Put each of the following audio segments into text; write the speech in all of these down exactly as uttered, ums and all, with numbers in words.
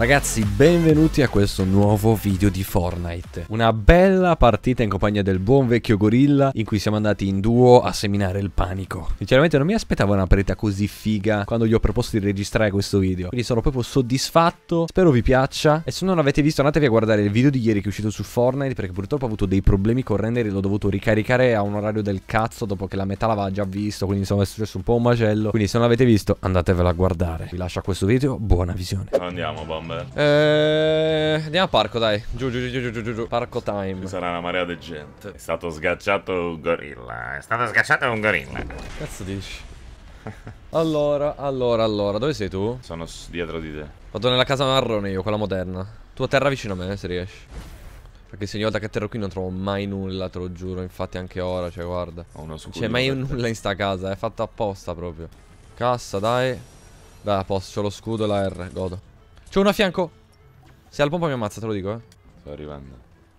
Ragazzi, benvenuti a questo nuovo video di Fortnite. Una bella partita in compagnia del buon vecchio gorilla, in cui siamo andati in duo a seminare il panico. Sinceramente non mi aspettavo una partita così figa quando gli ho proposto di registrare questo video, quindi sono proprio soddisfatto. Spero vi piaccia. E se non l'avete visto, andatevi a guardare il video di ieri che è uscito su Fortnite, perché purtroppo ho avuto dei problemi con render e l'ho dovuto ricaricare a un orario del cazzo dopo che la metà l'aveva già visto, quindi insomma è successo un po' un macello. Quindi se non l'avete visto, andatevelo a guardare. Vi lascio a questo video, buona visione. Andiamo, bomber. Eh, andiamo a parco, dai. Giù, giù, giù, giù, giù, giù, giù. Parco time. Ci sarà una marea di gente. È stato sgacciato un gorilla. È stato sgacciato un gorilla. Cazzo dici? Allora, allora, allora, dove sei tu? Sono dietro di te. Vado nella casa marrone io, quella moderna. Tu a terra vicino a me, se riesci. Perché se ogni volta che atterro qui non trovo mai nulla, te lo giuro. Infatti anche ora, cioè guarda. Ho uno scudo. Non c'è mai nulla in sta casa, è fatta apposta proprio. Cassa, dai. Beh, a posto, c'ho lo scudo e la R, godo. C'è uno a fianco. Se ha il pompa mi ammazza, te lo dico, eh. Sto arrivando.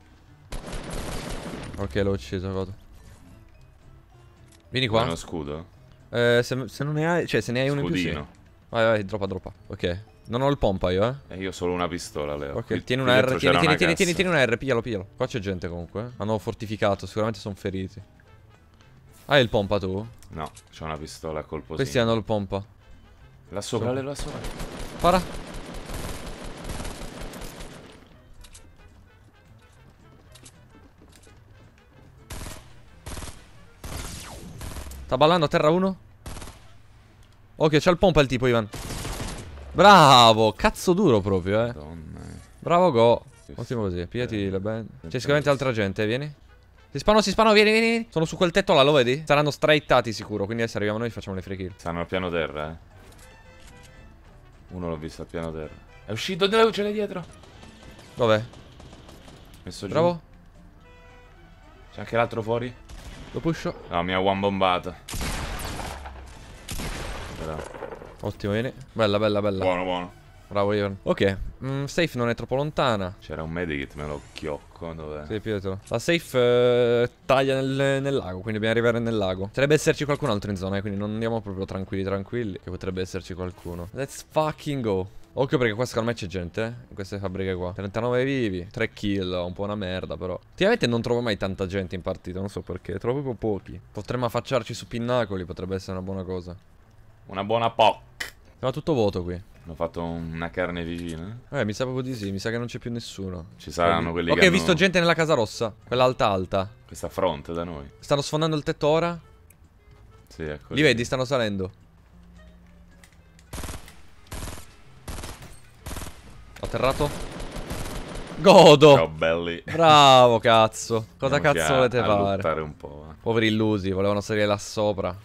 Ok, l'ho ucciso, godo. Vieni qua. Hai uno scudo? Eh, se, se non ne hai, cioè se ne hai uno in più, sì. Scudino. Vai, vai, droppa, droppa. Ok. Non ho il pompa io, eh. E io ho solo una pistola, Leo. Ok, Qui, tieni qui una dentro R, tieni, c'era tieni, una tieni, tieni, cassa. tieni una R, piglialo, piglialo. Qua c'è gente comunque, eh. Hanno fortificato, sicuramente sono feriti. Hai il pompa tu? No, c'ho una pistola a colpo Questi singolo. hanno il pompa. Là sopra, So. Leo, là sopra. Para. Sta ballando a terra uno. Ok, c'ha il pompa il tipo, Ivan. Bravo, cazzo duro proprio, eh. Madonna. Bravo, go. Sì, Ottimo così, pigliati eh, le band. C'è sì. sicuramente altra gente, vieni. Si spanano, si spanano, vieni, vieni, vieni. Sono su quel tetto là, lo vedi? Saranno straittati sicuro, quindi adesso arriviamo noi e facciamo le free kill. Stanno al piano terra, eh. Uno l'ho visto al piano terra. È uscito, Leo, ce l'hai dietro. Dov'è? Messo giù. Bravo. C'è anche l'altro fuori? Lo pusho. No, mi ha one bombato. Però. Ottimo, vieni. Bella, bella, bella. Buono, buono. Bravo, Ivan. Ok, mm, safe non è troppo lontana. C'era un medikit, me lo chiocco. Dov'è? Sì, pigliatelo. La safe eh, taglia nel, nel lago, quindi dobbiamo arrivare nel lago. Potrebbe esserci qualcun altro in zona, eh, quindi non andiamo proprio tranquilli, tranquilli. Che potrebbe esserci qualcuno. Let's fucking go. Occhio perché qua secondo me c'è gente, eh, in queste fabbriche qua. trentanove vivi, tre kill, un po' una merda però. Ultimamente non trovo mai tanta gente in partita, non so perché, trovo proprio pochi. Potremmo affacciarci su pinnacoli, potrebbe essere una buona cosa. Una buona poc. Siamo tutto vuoto qui. Hanno fatto una carne vicina. Eh, mi sa proprio di sì, mi sa che non c'è più nessuno. Ci saranno quelli Ok, che ho hanno... visto gente nella casa rossa, quella alta alta. Questa fronte da noi. Stanno sfondando il tetto ora. Sì, ecco. Li vedi, stanno salendo. Atterrato. Godo. Ciao belli. Bravo cazzo. Cosa Andiamoci cazzo a- volete a fare? lottare un po', eh. Poveri illusi, volevano salire là sopra.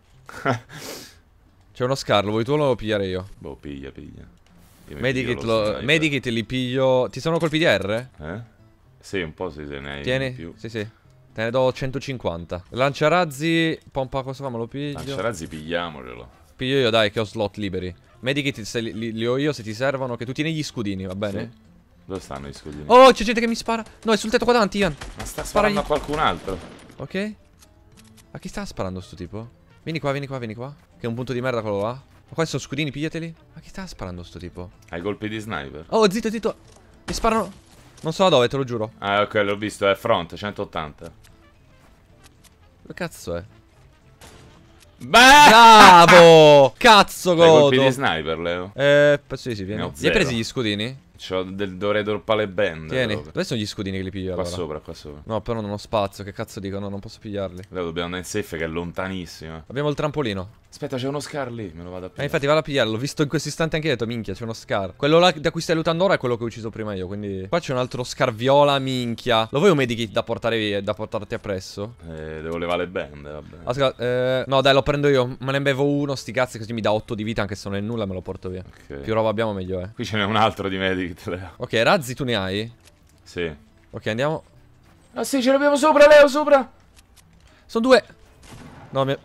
C'è uno scar, lo vuoi tu o lo devo pigliare io? Boh, piglia, piglia. Io mi Medikit, piglio lo lo, sniper. Medikit li piglio. Ti sono colpi di R? Eh? Sì, un po' sì, se ne hai Tieni? di più. Sì, sì. Te ne do centocinquanta. Lanciarazzi, pompa cosa fa? Me lo piglio. Lanciarazzi, pigliamocelo. Piglio io, dai, che ho slot liberi. Medikit se li, li- li ho io se ti servono. Che tu tieni gli scudini, va bene? Sì. Dove stanno gli scudini? Oh, c'è gente che mi spara. No, è sul tetto qua davanti, Ian. Ma sta Sparagli. sparando a qualcun altro. Ok. A chi sta sparando sto tipo? Vieni qua, vieni qua, vieni qua. Che è un punto di merda quello là. Ma qua sono scudini, pigliateli. A chi sta sparando sto tipo? Hai colpi di sniper? Oh, zitto, zitto. Mi sparano. Non so da dove, te lo giuro. Ah, ok, l'ho visto, è front, centottanta. Che cazzo è? Beh! Bravo! Cazzo, Hai colpi godo. di sniper, Leo? Eh, penso di sì, Ne vieni. ho Gli hai presi zero. gli scudini? C'ho del, dovrei droppare le band. Tieni. Leo. Dove sono gli scudini che li piglio Qua allora? sopra, qua sopra. No, però non ho spazio. Che cazzo dico? No, non posso pigliarli. Leo, dobbiamo andare in safe che è lontanissima. Abbiamo il trampolino. Aspetta, c'è uno scar lì, me lo vado a Eh, pigliare. infatti vado a pigliarlo. L'ho visto in questo istante anche io. Ho detto, minchia, c'è uno scar. Quello là da cui stai lootando ora è quello che ho ucciso prima io. Quindi qua c'è un altro scar viola, minchia. Lo vuoi un medikit da portare via, da portarti appresso? Eh, devo levare le band, vabbè. Ascolta, eh, no dai, lo prendo io. Me ne bevo uno, sti cazzi, così mi dà otto di vita anche se non è nulla, me lo porto via. Ok. Più roba abbiamo meglio è. Qui ce n'è un altro di medikit, Leo. Ok, razzi tu ne hai? Sì. Ok, andiamo. Ah sì, ce l'abbiamo sopra, Leo, sopra. Sono due. No, mi...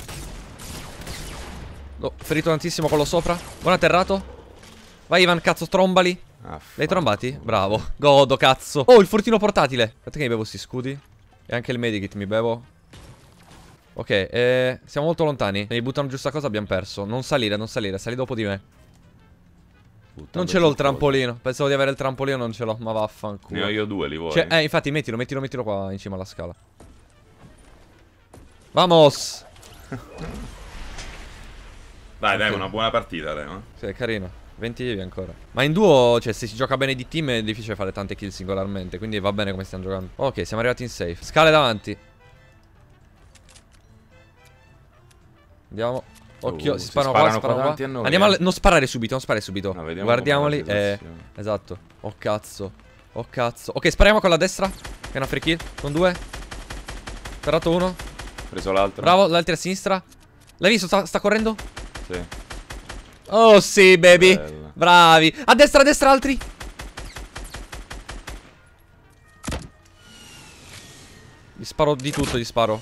L'ho ferito tantissimo quello sopra. Buon atterrato. Vai Ivan, cazzo, trombali. Ah, L'hai trombati? Bravo. Godo, cazzo. Oh, il fortino portatile. Aspetta che mi bevo sti scudi. E anche il medikit mi bevo. Ok, eh, siamo molto lontani. Se mi buttano giù sta cosa abbiamo perso. Non salire, non salire, sali dopo di me. Puttana, Non ce l'ho il trampolino. Pensavo di avere il trampolino, non ce l'ho. Ma vaffanculo. Ne ho io due, li vuoi? Cioè, eh, infatti, mettilo, mettilo, mettilo qua in cima alla scala. Vamos! Dai, dai, Ok. una buona partita, dai, no? Sì, è carino. venti vivi ancora. Ma in duo, cioè, se si gioca bene di team è difficile fare tante kill singolarmente. Quindi va bene come stiamo giocando. Ok, siamo arrivati in safe. Scale davanti. Andiamo. Occhio, Uh, si si sparano, sparano qua, si qua sparano davanti qua. a noi, Andiamo eh. a non sparare subito, non sparare subito. No, vediamo Guardiamoli. com'è la Eh, situazione. esatto. Oh cazzo. Oh cazzo. Ok, spariamo con la destra. Che è una free kill. Con due. Sparato uno. Preso l'altro. Bravo, l'altro a sinistra. L'hai visto? Sta, sta correndo? Sì. Oh sì, baby. Bella. Bravi. A destra, a destra, altri. Gli sparo di tutto, gli sparo.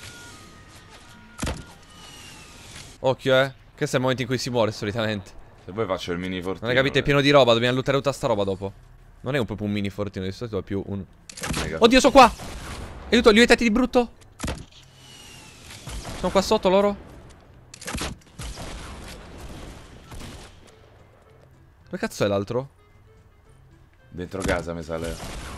Occhio, eh. Questo è il momento in cui si muore solitamente. Se poi faccio il mini fortino. Non hai capito? È pieno di roba. Dobbiamo lootare tutta sta roba dopo. Non è un proprio un mini fortino. Di solito è più un... Mega. Oddio, sono qua. Aiuto, li ho aiutati di brutto. Sono qua sotto loro. Dove cazzo è l'altro? Dentro casa mi sa Lea.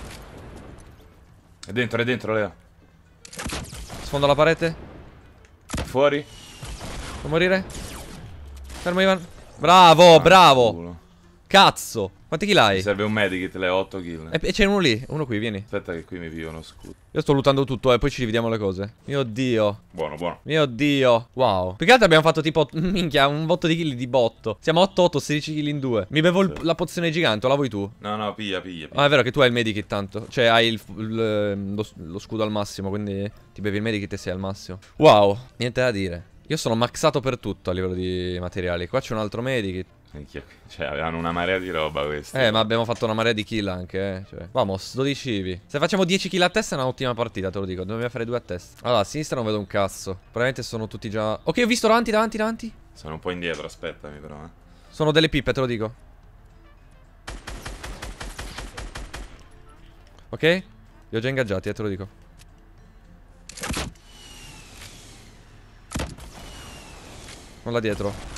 È dentro, è dentro Lea. Sfondo la parete. Fuori. Può morire? Fermo Ivan. Bravo, Ah, bravo. culo. Cazzo. Quanti kill Mi hai? serve un medikit, Lea, otto kill. E, e c'è uno lì, uno qui, vieni. Aspetta che qui mi pio uno scudo. Io sto lootando tutto, e eh, poi ci dividiamo le cose. Mio Dio. Buono, buono. Mio Dio. Wow. Più che altro abbiamo fatto tipo, minchia, un botto di kill di botto. Siamo otto otto, sedici kill in due. Mi bevo il- Sì. la pozione gigante, o la vuoi tu? No, no, piglia, piglia, piglia. Ah, è vero che tu hai il medikit tanto. Cioè, hai il, il- lo, lo scudo al massimo, quindi ti bevi il medikit e sei al massimo. Wow. Niente da dire. Io sono maxato per tutto a livello di materiali. Qua c'è un altro medikit. Minchia, cioè, avevano una marea di roba questi. Eh, ma abbiamo fatto una marea di kill anche, eh. Cioè, vamos, dodici vivi. Se facciamo dieci kill a testa è un'ottima partita, te lo dico. Dobbiamo fare due a testa. Allora, a sinistra non vedo un cazzo. Probabilmente sono tutti già... Ok, ho visto davanti, davanti, davanti. Sono un po' indietro, aspettami però, eh. Sono delle pippe, te lo dico. Ok? Li ho già ingaggiati, eh, te lo dico. Non là dietro.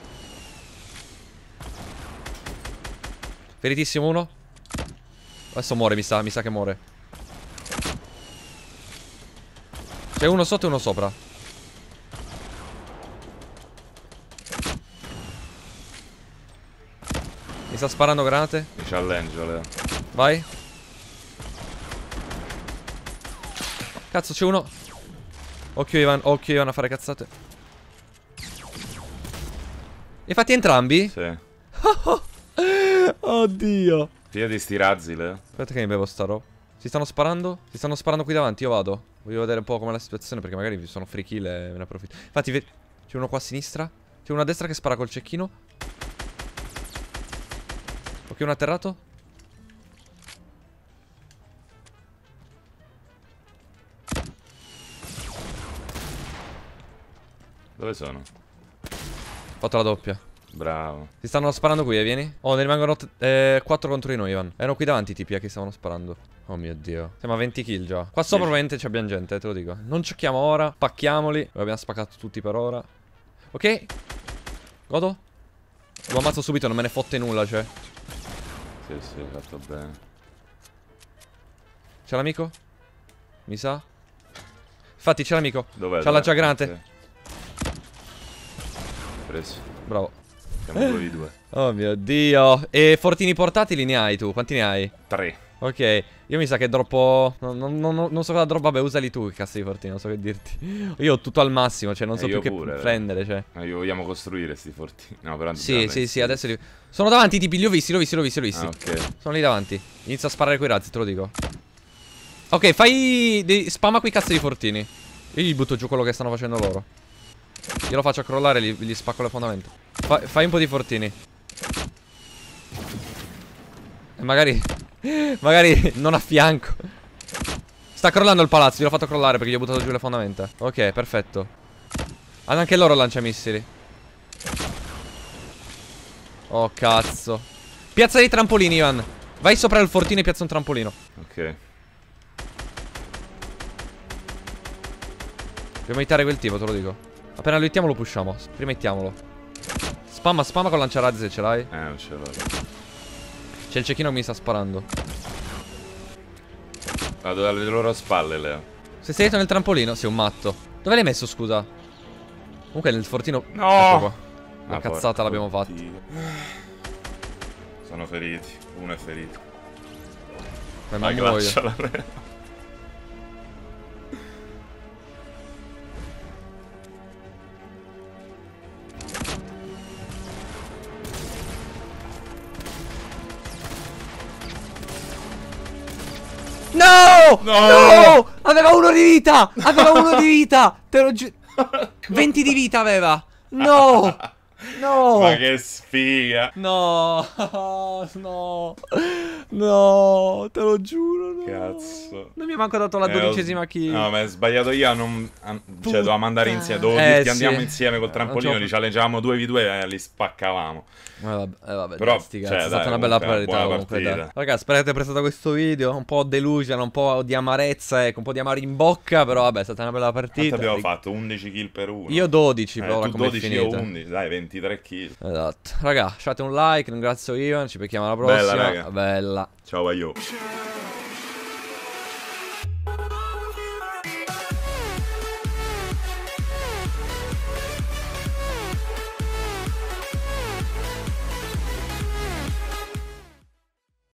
Feritissimo uno. Adesso muore, mi sa, mi sa che muore. C'è uno sotto e uno sopra. Mi sta sparando granate. Mi challenge, Lea. Vai. Cazzo, c'è uno. Occhio Ivan, occhio Ivan a fare cazzate. Li hai fatti entrambi? Sì. Oddio. Pigliati sti razzi, Lea. Aspetta che mi bevo sta roba. Si stanno sparando? Si stanno sparando qui davanti, io vado. Voglio vedere un po' com'è la situazione perché magari vi sono free kill e me ne approfitto. Infatti ve- c'è uno qua a sinistra. C'è uno a destra che spara col cecchino. Ok, uno atterrato. Dove sono? Ho fatto la doppia. Bravo. Si stanno sparando qui, eh, vieni. Oh, ne rimangono eh, quattro contro di noi, Ivan. Erano qui davanti i tipi a che stavano sparando. Oh mio Dio. Siamo a venti kill già. Qua sopra probabilmente ci abbiamo gente, eh, te lo dico. Non giochiamo ora. Pacchiamoli. Lo abbiamo spaccato tutti per ora. Ok. Godo. Lo ammazzo subito, non me ne fotte nulla, cioè. Sì, sì, hai fatto bene. C'è l'amico? Mi sa. Infatti c'è l'amico. Dov'è? C'ha la dov'è? già granate. Ok. Preso. Bravo. Siamo due di due. Oh mio Dio. E fortini portatili ne hai tu? Quanti ne hai? Tre. Ok, io mi sa che droppo... Non, non, non, non so cosa drop, vabbè, usali tu, cazzo di fortini, non so che dirti. Io ho tutto al massimo, cioè non so Eh, più io che pure, prendere, cioè. Ma io vogliamo costruire sti fortini. No, però Sì, dobbiamo sì, sì, iniziare. adesso li... Sono davanti i tipi, li ho visti, li ho visti, li ho visti, li ho visti. Ah, ok. Sono lì davanti. Inizio a sparare quei razzi, te lo dico. Ok, fai... dei- spamma quei cazzo di fortini. Io gli butto giù quello che stanno facendo loro. Io lo faccio crollare e gli, gli spacco le fondamenta. Fa- fai un po' di fortini. E magari... magari non a fianco. Sta crollando il palazzo, gliel'ho fatto crollare perché gli ho buttato giù le fondamenta. Ok, perfetto. Hanno anche loro lanciamissili. Oh, cazzo. Piazza dei trampolini, Ivan. Vai sopra il fortino e piazza un trampolino. Ok. Dobbiamo evitare quel tipo, te lo dico. Appena lo hittiamo lo pushiamo. Rimettiamolo. Spamma, spamma con lanciarazzi se ce l'hai. Eh, non ce l'ho. C'è il cecchino che mi sta sparando. Vado dalle loro spalle, Leo. Sei salito nel trampolino? Sei un matto. Dove l'hai messo, scusa? Comunque nel fortino. No! Ecco qua. Una Ah, cazzata porca l'abbiamo fatta. Dio. Sono feriti. Uno è ferito. Ma Vai, muoio. glacciala, Leo. No! No! No! Aveva uno di vita! Aveva uno di vita! Te lo giuro. venti di vita aveva! No! No! Ma che sfiga! No! No! No! Te lo giuro! No. Cazzo. Non mi ha manco dato la Eh, ho- dodicesima kill. No, ma è sbagliato io a non... a- cioè, dovevamo andare insieme. Dovevo Eh, dirti andiamo sì. insieme col Eh, trampolino, non li c'ho- challengevamo due vu due e li spaccavamo. Eh vabbè, eh vabbè Però, dai, sti cazzi, cioè, è stata dai, una bella comunque, partita buona comunque, partita. dai. Raga, spero che avete apprezzato questo video. Un po' delusion, un po' di amarezza, ecco, un po' di amaro in bocca. Però vabbè, è stata una bella Quanto partita. abbiamo fatto? undici kill per uno. Io dodici, Eh, però ora tu come è dodici, io finita. undici. Dai, ventitré kill. Esatto. Raga, lasciate un like, ringrazio Ivan, ci becchiamo alla prossima. Bella, raga. Bella. Ciao, Baio.